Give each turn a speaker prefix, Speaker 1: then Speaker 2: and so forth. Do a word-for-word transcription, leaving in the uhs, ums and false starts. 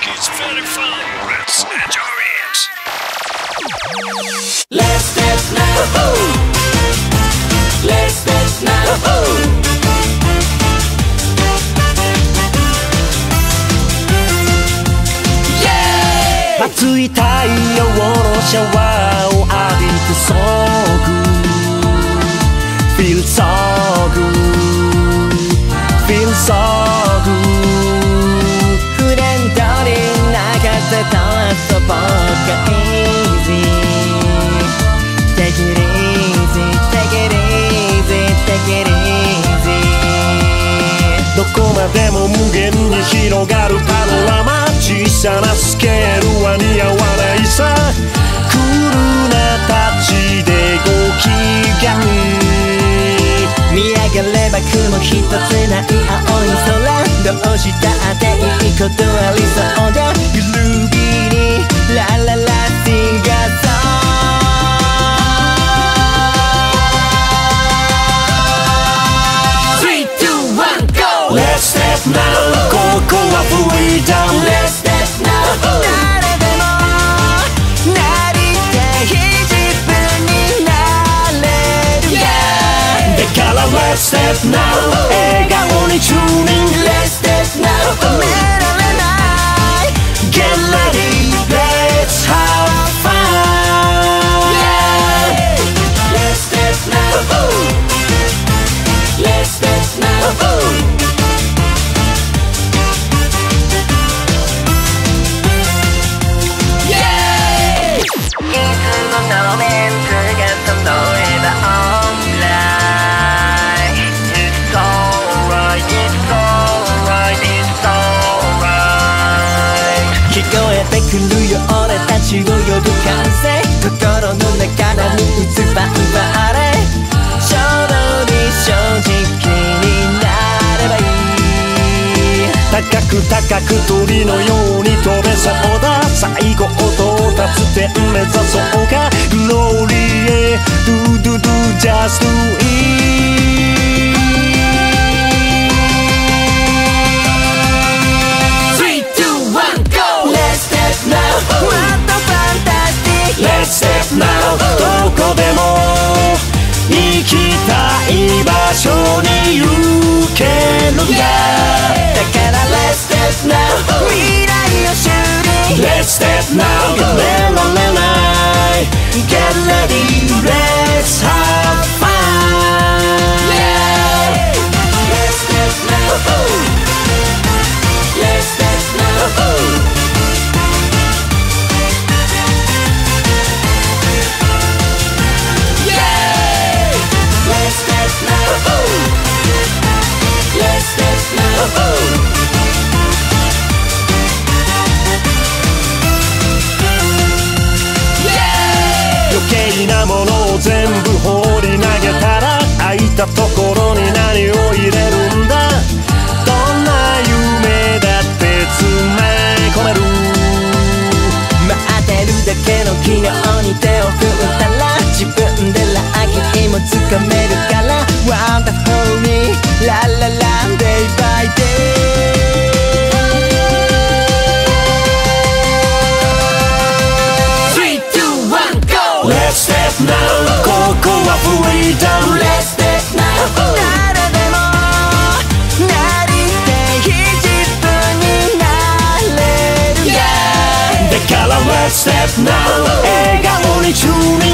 Speaker 1: It's very fun. Let's enjoy it.
Speaker 2: Let's dance now. Let's dance now. Yeah!
Speaker 3: 熱い太陽のシャワーを浴びて So good Feel so good Feel so good フレンドリーな風と遊ぼうか Easy Take it easy Take it easy Take it easy どこまでも無限に広がるパノラマ小さなスケールは似合わないさクールなタッチでご機嫌見上げれば雲一つない青い空どうしたっていいことありそうだグルービーにラララシンガーソン Three, two, one, go! Let's step now ここはフリーダウン Let's step now 誰でもなりたい自分になれる Yeah だから Let's step now 笑顔にチューニング Let's step now 止められない Get ready Let's have fun Yeah Let's step now Let's step nowのメンツが揃えばオンライン It's alright, it's alright, it's alright 聞こえてくるよ俺たちを呼ぶ歓声心の中の打つバンバレ衝動に正直になればいい高く高く鳥のように飛べそうだ最後到達点目指そうかグローリーへ Do do do just do it Three, two, one, go! Let's step now もっとファンタスティック Let's step now どこでも行きたい場所に行けるんだだから Let's step now 未来を修理 Let's step now やめられない Get ready Let's have fun Yeah Let's step now Let's step now Let's step now Let's step now 余計なものを全部放り投げたら空いたところに何を入れるんだどんな夢だって詰め込める待ってるだけの機能に手を振ったら自分でラッキーもつかめるから Wonderful me ラララ Day by day Three, two, one, go! Let's step now ここはフリーダウン Let's step now 誰でもなりたい自分になれる Yeah だから Let's step now 笑顔にチューニング